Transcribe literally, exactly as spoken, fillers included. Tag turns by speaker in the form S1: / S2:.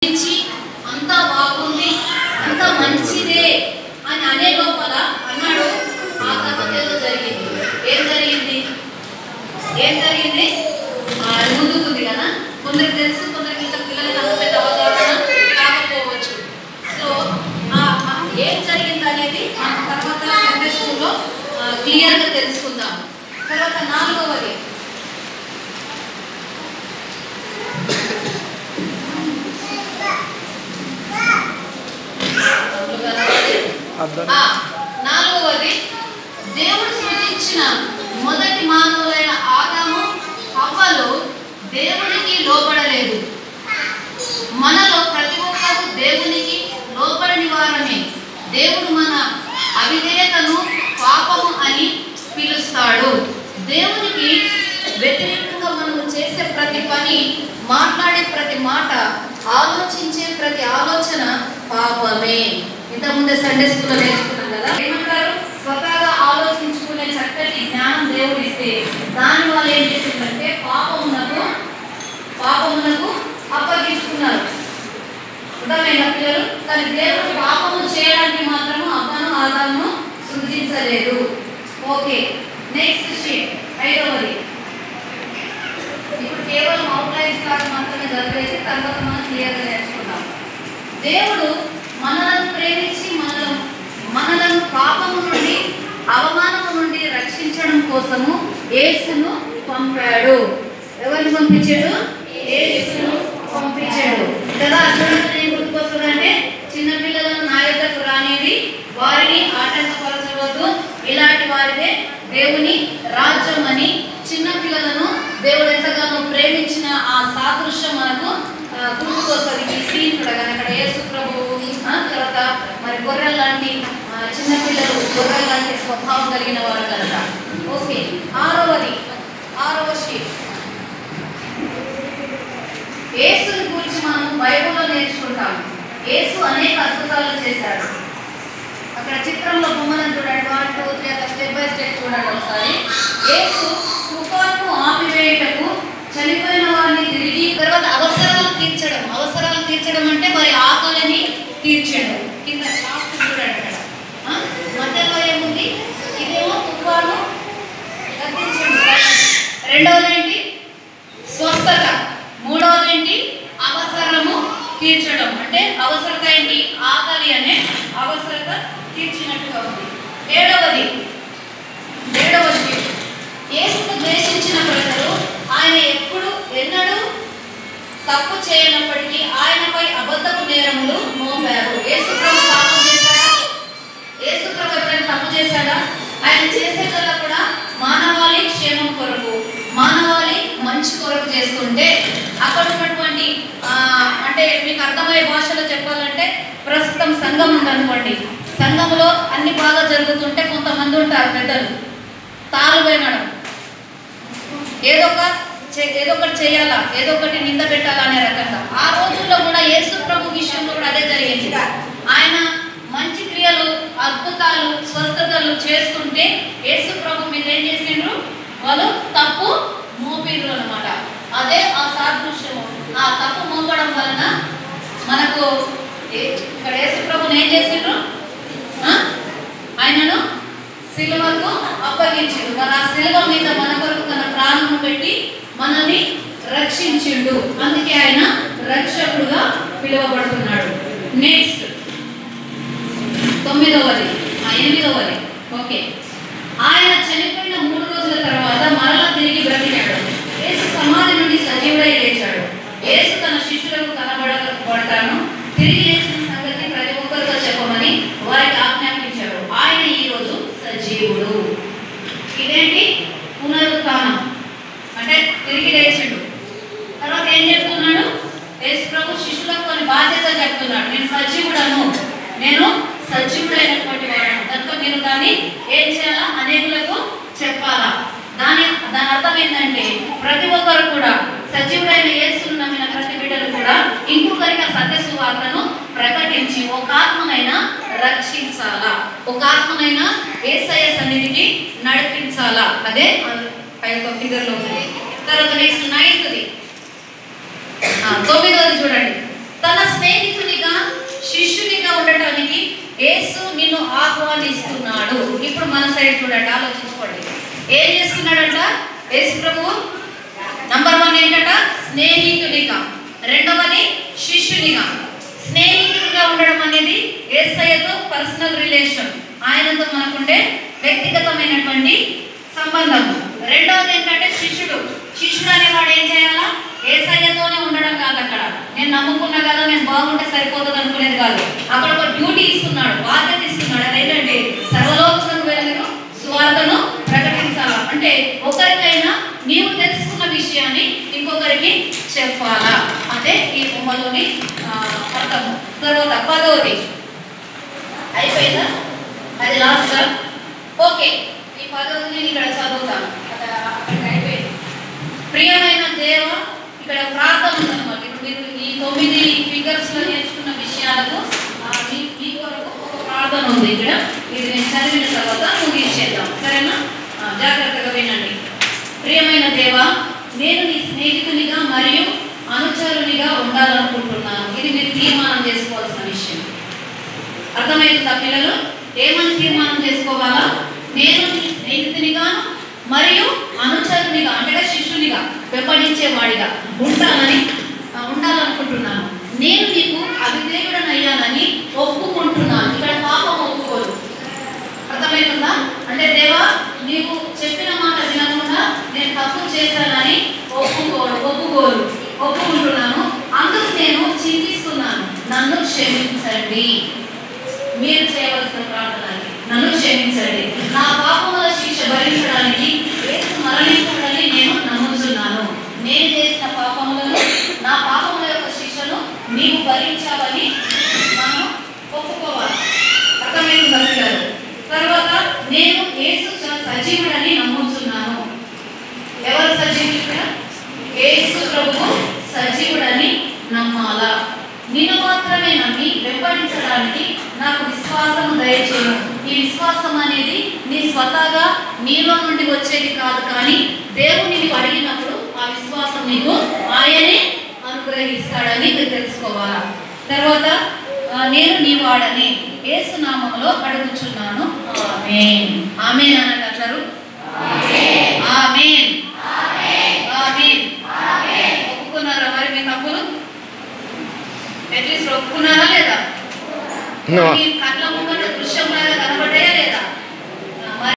S1: అంతా బాగుంది, అంతా మంచిదే అని అనే లోపల అన్నాడు. ఆ తర్వాత ఏదో జరిగింది. ఏం జరిగింది ఏం జరిగింది ముందుకుంది కదా. కొందరికి తెలుసు, కొందరికి ఇంకా పిల్లలకి అంత పెద్ద అవగాహన కాకపోవచ్చు. సో ఏం జరిగింది అనేది మనం తర్వాత సండే స్కూల్లో క్లియర్గా తెలుసుకుందాం. తర్వాత నాలుగవది నాలుగవది దేవుడు సృష్టించిన మొదటి మానవులైన ఆదాము హవ్వలు దేవునికి లోబడలేదు. మనలో ప్రతి ఒక్కరు దేవునికి లోబడని వారమే. దేవుడు మన అవిధేయతను పాపము అని పిలుస్తాడు. దేవునికి వ్యతిరేకంగా మనము చేసే ప్రతి పని, మాట్లాడే ప్రతి మాట, ఆలోచించే ప్రతి ఆలోచన పాపమే. ఇంతకుముందే సండే స్కూల్లో నేర్చుకున్నాం కదా. ఏమంటారు? స్వతహాగా ఆలోచించుకునే చక్కటి జ్ఞానం దేవుడు ఇస్తే దాని వల్ల ఏం చేసిందంటే పాపమునకు పాపమునకు అప్పగించుకున్నారు. ఉదాహరణ పిల్లలు, కానీ దేవుడు పాపము చేయడానికి మాత్రము అవ్వను ఆదామును సృజించలేదు. ఓకే, నెక్స్ట్ షీట్ ఐదవది. ఇప్పుడు కేవలం అవుట్లైన్స్ లాగా మాత్రమే చదివేసి తర్వాత మనం క్లియర్గా నేర్చుకుందాం. దేవుడు మనలను ప్రేమించి మనలను మనలను పాపము నుండి, అవమానము నుండి రక్షించడం కోసము యేసును పంపాడు. ఎవరిని పంపించాడు? యేసును పంపించాడు కదా. చూడండి, ఏం గుర్తుకొస్తుందంటే చిన్నపిల్లలను నా యొద్దకు రానిది, వారిని ఆటంకపరచవద్దు, ఇలాంటి వారిదే దేవుని రాజ్యం అని చిన్నపిల్లలను దేవుడు ఎంతగానో ప్రేమించిన ఆ సాదృశ్యం మనకు గుర్తుకొస్తుంది. ఈ సీన్ చూడగానే అక్కడ యేసు ప్రభువు, తర్వాత మరి గొర్రెల లాంటి చిన్నపిల్లలు, గొర్రెల లాంటి స్వభావం కలిగిన వారు కనుక. ఓకే, ఆరవది ఆరవ షీట్. యేసుని గురించి మనం బైబిల్లో నేర్చుకుంటాం. యేసు అనేక అద్భుతాలు చేశాడు. అక్కడ చిత్రంలో బొమ్మలను చూడండి, వన్ టూ త్రీ అట్లా స్టెప్ బై స్టెప్ చూడండి ఒకసారి. యేసు తుఫాను ఆపివేయటకు, చనిపోయిన వారిని తిరిగి, తర్వాత అవసరాలు తీర్చడం. అవసరాలు తీర్చడం అంటే వారి ఆకలిని తీర్చడం. కింద లాస్ట్ చూడండి అక్కడ మధ్యలో ఏముంది? ఇదేమో తుఫాను గద్దించడం. రెండవది ఏంటి? స్వస్థత. మూడవది ఏంటి? అవసరము తీర్చడం. అంటే అవసరత ఏంటి? ఆకలి అనే అవసరత తీర్చినట్టుగా ఉంది. ఏడవది ఏడవది యేసును ద్వేషించిన ప్రజలు ఆయన ఎప్పుడు ఎన్నడూ తప్పు చేయనప్పటికీ ఆయనపై అబద్ధపు నేరములు మోపారు. యేసు ప్రభు పాపం చేశాడా? యేసు ప్రభు ఎప్పుడైనా తప్పు చేశాడా? ఆయన చేసేదల్లా కూడా మానవాళి క్షేమం కొరకు, మానవాళి మంచి కొరకు చేస్తుంటే అక్కడ ఉన్నటువంటి అంటే మీకు అర్థమయ్యే భాషలో చెప్పాలంటే ప్రస్తుతం సంఘం ఉందనుకోండి. సంఘంలో అన్ని బాగా జరుగుతుంటే కొంతమంది ఉంటారు పెద్దలు, తాళ్ళు వేయడం, ఏదో ఒక ఏదో ఒకటి చేయాలా, ఏదో ఒకటి నింద పెట్టాలా అనే రకంగా. ఆ రోజుల్లో కూడా యేసు ప్రభు విషయంలో కూడా అదే జరిగింది. ఆయన మంచి క్రియలు, అద్భుతాలు, స్వస్థతలు చేస్తుంటే యేసు ప్రభు మీద ఏం చేసిండ్రు? వాళ్ళు తప్పు మోపిర్రు అనమాట. అదే ఆ సాదృశ్యము. ఆ తప్పు మోపడం వలన మనకు ఇక్కడ యేసు ప్రభుని ఏం చేసిండ్రు? ఆయనను సిలువకు అప్పగించిండు. మరి ఆ సిలువ మీద మన కొరకు తన ప్రాణము పెట్టి మనల్ని రక్షించిండు. అందుకే ఆయన రక్షకుడుగా పిలువబడుతున్నాడు. నెక్స్ట్ తొమ్మిదవది ఎనిమిదవది ఓకే, ఆయన చనిపోయిన మూడు రోజుల తర్వాత మరలా తిరిగి బ్రతికాడు. యేసు సమాధి నుండి సజీవుడై లేచాడు. యేసు తన శిష్యులకు కనబడబడతాను, తిరిగి లేచిన సంగతి ప్రతి ఒక్కరితో చెప్పమని వారికి ఆజ్ఞాపించాడు. ఆయన ఈ రోజు సజీవుడు. ఇదేంటి? పునరుత్థానం అంటే తిరిగి లేచిండు. తర్వాత ఏం చెప్తున్నాడు? యేసు ప్రభు శిష్యులకు కొన్ని బాధ్యత చెప్తున్నాడు. నేను సజీవుడను, నేను సజీవుడైనటువంటి వాడను కనుక మీరు దాన్ని ఏం చేయాలా? అనేకులకు చెప్పాలా. దాని దాని అర్థం ఏంటంటే ప్రతి ఒక్కరు కూడా సజీవుడైన యేసును నమ్మిన ప్రతి బిడ్డలు కూడా ఇంకొకరికి సత్య సువార్తను ప్రకటించి ఒక ఆత్మనైనా రక్షించాలా, ఒక ఆత్మనైనా యేసయ్య సన్నిధికి నడిపించాలా. అదే పై ఫిగర్లో ఉంది. తర్వాత నెక్స్ట్ నైన్త్ది తొమ్మిదవది చూడండి. తన ఇప్పుడు మన సైడ్ చూడండి, ఆలోచించుకోండి. ఏం చేసుకున్నాడంట యేసు ప్రభు? నంబర్ వన్ ఏంటట? స్నేహితునిగా. రెండవది శిష్యునిగా. స్నేహితుడిగా ఉండడం అనేది యేసయ్యతో పర్సనల్ రిలేషన్, ఆయనతో మనకుండే వ్యక్తిగతమైనటువంటి సంబంధం. రెండవది ఏంటంటే శిష్యుడు. శిష్యుడు అనేవాడు ఏం చేయాలా? యేసయ్యతోనే ఉండడం కాదు. అక్కడ నేను నమ్ముకున్నా కదా, నేను బాగుంటే సరిపోతుంది అనుకునేది కాదు. అక్కడ ఒక డ్యూటీ ఇస్తున్నాడు, బాధ్యత ఇస్తున్నాడు. అదేంటంటే సర్వలోకములకు వెళ్ళి సువార్తను ప్రకటించాలా. అంటే ఒకరికైనా నీవు తెలుసుకున్న విషయాన్ని ఇంకొకరికి చెప్పాలా. అదే ఈ బొమ్మలోని అర్థం. తర్వాత పదోది అయిపోయిందా? అది లాస్ట్. ఓకే, ఈ పదోది నేను ఇక్కడ చదువుతాను. అక్కడికి అయిపోయింది. ప్రియమైన దేవ, ఇక్కడ ప్రార్థన ఉందన్నమాట. ఇప్పుడు మీరు ఈ తొమ్మిది ఫిగర్స్ లో నేర్చుకున్న విషయాలకు మీ కొరకు ఒక ప్రార్థన ఉంది ఇక్కడ. ఇది నేను చదివిన తర్వాత ముగించేద్దాం, సరేనా? జాగ్రత్తగా వినండి. ప్రియమైన దేవ, నేను నీ స్నేహితునిగా మరియు అనుచరునిగా ఉండాలనుకుంటున్నాను. ఇది మీరు తీర్మానం చేసుకోవాల్సిన విషయం. అర్థమవుతుందా పిల్లలు? ఏమని తీర్మానం చేసుకోవాలా? నేను నీ స్నేహితునిగాను మరియు అనుచరునిగా, అంటే శిష్యునిగా, వెంబడించేవాడిగా ఉండాలని ఉండాలనుకుంటున్నాను. నేను నీకు అవిధేయుడనయ్యానని ఒప్పుకుంటున్నాను. ఇక్కడ పాపం ఒప్పుకోరు. అర్థమవుతుందా? అంటే దేవా, నీవు చెప్పిన మాట వినకుండా నేను తప్పు చేశానని ఒప్పుకోరు ఒప్పుకోరు ఒప్పుకుంటున్నాను. అందుకు నేను చింతిస్తున్నాను. నన్ను క్షమించండి. మీరు చేయవలసిన ప్రార్థన, నన్ను క్షమించండి. నా పాపముల శిక్ష భరించడానికి యేసు మరణించాడని నేను నమ్ముతున్నాను. నేను చేసిన పాపములను, నా పాపముల యొక్క శిక్షను నీవు భరించావని మనం ఒప్పుకోవాలి. అర్థమైంది భక్తులు. తర్వాత నేను యేసు సజీవుడని నమ్ముతున్నాను. ఎవరు సజీవుడు ఇక్కడ? యేసు ప్రభువు సజీవుడని నమ్మాలా. నేను మాత్రమే నమ్మి వెంబడించడానికి నాకు విశ్వాసం దయచేయను. ఈ విశ్వాసం అనేది నీ స్వతహాగా నీలో నుండి వచ్చేది కాదు, కానీ దేవుని నీవు అడిగినప్పుడు ఆ విశ్వాసం నీకు ఆయనే అనుగ్రహిస్తాడని మీరు తెలుసుకోవాలా. తర్వాత నేను నీ వాడని యేసు నామములో అడుగుచున్నాను. ఆమేన్. ఆమేన్ అనండి అందరూ. ఆమేన్. ఆమేన్. ఒప్పుకున్నారా మరి మీ తప్పులు? అట్లీస్ట్ ఒప్పుకున్నారా లేదా?